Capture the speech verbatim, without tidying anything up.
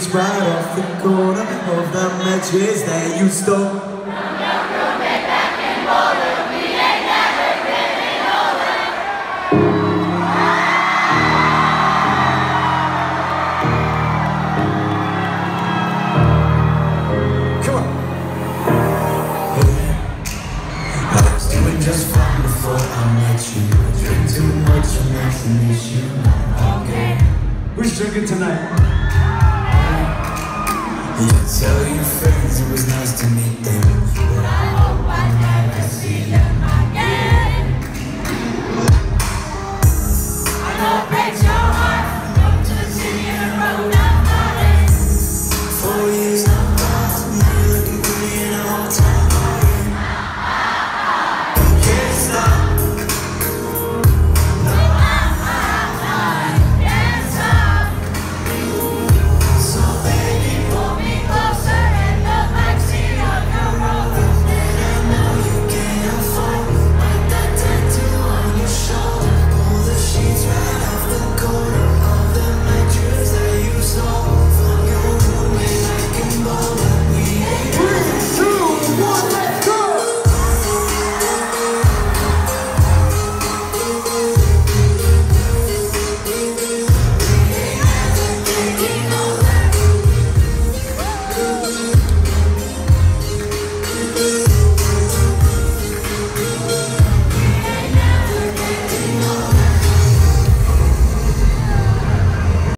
was right off the corner of the mattress that you stole. Just fine before I met you. I drink too much and that's an issue. Okay. Who's drinking tonight? You tell your friends it was nice to meet them.